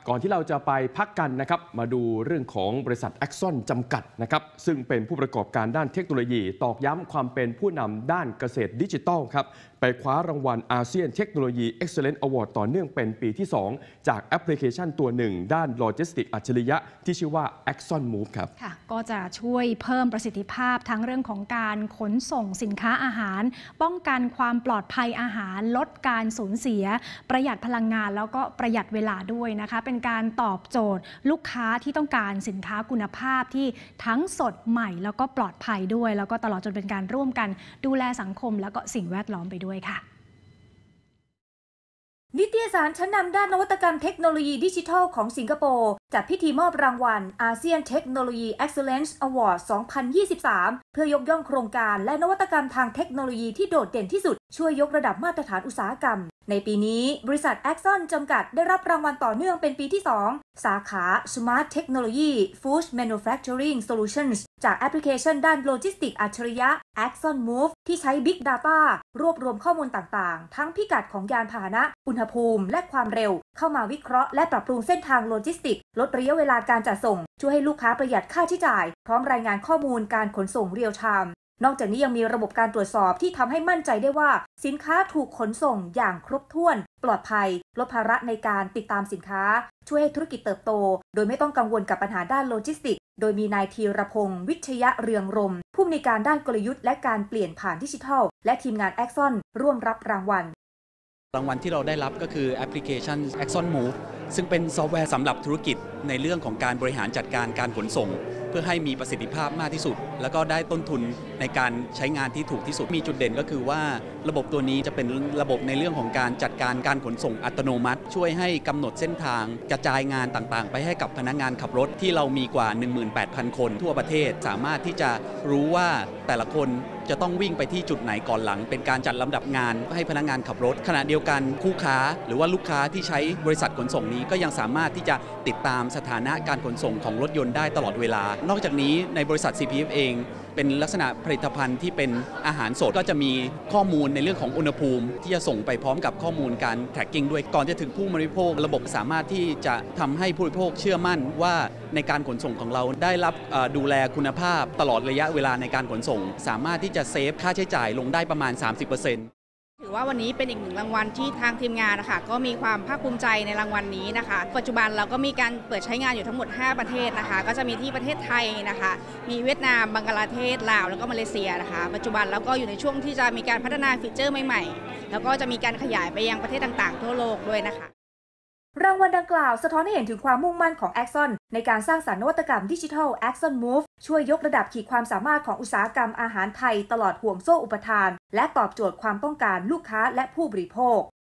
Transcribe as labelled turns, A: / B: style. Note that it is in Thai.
A: ก่อนที่เราจะไปพักกันนะครับมาดูเรื่องของบริษัท Axon จำกัดนะครับซึ่งเป็นผู้ประกอบการด้านเทคโนโลยีตอกย้ำความเป็นผู้นำด้านเกษตรดิจิทัลครับไปคว้ารางวัลอาเซียนเทคโนโลยี Excellence Award ต่อเนื่องเป็นปีที่ 2 จากแอปพลิเคชันตัวหนึ่งด้านโลจิสติกอัจฉริยะที่ชื่อว่า Axon Move ครับ
B: ค่ะก็จะช่วยเพิ่มประสิทธิภาพทั้งเรื่องของการขนส่งสินค้าอาหารป้องกันความปลอดภัยอาหารลดการสูญเสียประหยัดพลังงานแล้วก็ประหยัดเวลาด้วยนะคะเป็นการตอบโจทย์ลูกค้าที่ต้องการสินค้าคุณภาพที่ทั้งสดใหม่แล้วก็ปลอดภัยด้วยแล้วก็ตลอดจนเป็นการร่วมกันดูแลสังคมแล้วก็สิ่งแวดล้อมไปด้วยค่ะ
C: นิตยสารชั้นนำด้านนวัตกรรมเทคโนโลยีดิจิทัลของสิงคโปร์จัดพิธีมอบรางวัลอาเซียนเทคโนโลยี Excellence Award 2023 เพื่อยกย่องโครงการและนวัตกรรมทางเทคโนโลยีที่โดดเด่นที่สุดช่วยยกระดับมาตรฐานอุตสาหกรรมในปีนี้บริษัท Axon จำกัดได้รับรางวัลต่อเนื่องเป็นปีที่ 2 สาขา Smart Technology Food Manufacturing Solutions จากแอปพลิเคชันด้านโลจิสติกอัจฉริยะ Axon Move ที่ใช้ Big Data รวบรวมข้อมูลต่างๆทั้งพิกัดของยานพาหนะอุณหภูมิและความเร็วเข้ามาวิเคราะห์และปรับปรุงเส้นทางโลจิสติกลดระยะเวลาการจัดส่งช่วยให้ลูกค้าประหยัดค่าใช้จ่ายพร้อมรายงานข้อมูลการขนส่งเรียลไทม์นอกจากนี้ยังมีระบบการตรวจสอบที่ทำให้มั่นใจได้ว่าสินค้าถูกขนส่งอย่างครบถ้วนปลอดภัยลดภาระในการติดตามสินค้าช่วยให้ธุรกิจเติบโตโดยไม่ต้องกังวลกับปัญหาด้านโลจิสติกโดยมีนายธีรพงศ์วิชยะเรืองรมผู้อำนวยการด้านกลยุทธ์และการเปลี่ยนผ่านดิจิทัลและทีมงาน Axon ร่วมรับรางวัล
D: ที่เราได้รับก็คือแอปพลิเคชัน Axon Move ซึ่งเป็นซอฟต์แวร์สำหรับธุรกิจในเรื่องของการบริหารจัดการการขนส่งเพื่อให้มีประสิทธิภาพมากที่สุดแล้วก็ได้ต้นทุนในการใช้งานที่ถูกที่สุดมีจุดเด่นก็คือว่าระบบตัวนี้จะเป็นระบบในเรื่องของการจัดการการขนส่งอัตโนมัติช่วยให้กำหนดเส้นทางกระจายงานต่างๆไปให้กับพนักงานขับรถที่เรามีกว่า 18,000 คนทั่วประเทศสามารถที่จะรู้ว่าแต่ละคนจะต้องวิ่งไปที่จุดไหนก่อนหลังเป็นการจัดลำดับงานให้พนักงานขับรถขณะเดียวกันคู่ค้าหรือว่าลูกค้าที่ใช้บริษัทขนส่งนี้ก็ยังสามารถที่จะติดตามสถานะการขนส่งของรถยนต์ได้ตลอดเวลานอกจากนี้ในบริษัท CPF เองเป็นลักษณะผลิตภัณฑ์ที่เป็นอาหารสดก็จะมีข้อมูลในเรื่องของอุณหภูมิที่จะส่งไปพร้อมกับข้อมูลการ tracking ด้วยก่อนจะถึงผู้บริโภคระบบสามารถที่จะทำให้ผู้บริโภคเชื่อมั่นว่าในการขนส่งของเราได้รับดูแลคุณภาพตลอดระยะเวลาในการขนส่งสามารถที่จะเซฟค่าใช้จ่ายลงได้ประมาณ 30%
E: ถือว่าวันนี้เป็นอีกหนึ่งรางวัลที่ทางทีมงานนะคะก็มีความภาคภูมิใจในรางวัลนี้นะคะปัจจุบันเราก็มีการเปิดใช้งานอยู่ทั้งหมด5ประเทศนะคะก็จะมีที่ประเทศไทยนะคะมีเวียดนามบังกลาเทศลาวแล้วก็มาเลเซียนะคะปัจจุบันเราก็อยู่ในช่วงที่จะมีการพัฒนาฟีเจอร์ใหม่ๆแล้วก็จะมีการขยายไปยังประเทศต่างๆทั่วโลกด้วยนะคะ
C: รางวัลดังกล่าวสะท้อนให้เห็นถึงความมุ่งมั่นของ Axon ในการสร้างสรรค์นวัตกรรมดิจิทัล Axon Move ช่วยยกระดับขีดความสามารถของอุตสาหกรรมอาหารไทยตลอดห่วงโซ่อุปทานและตอบโจทย์ความต้องการลูกค้าและผู้บริโภค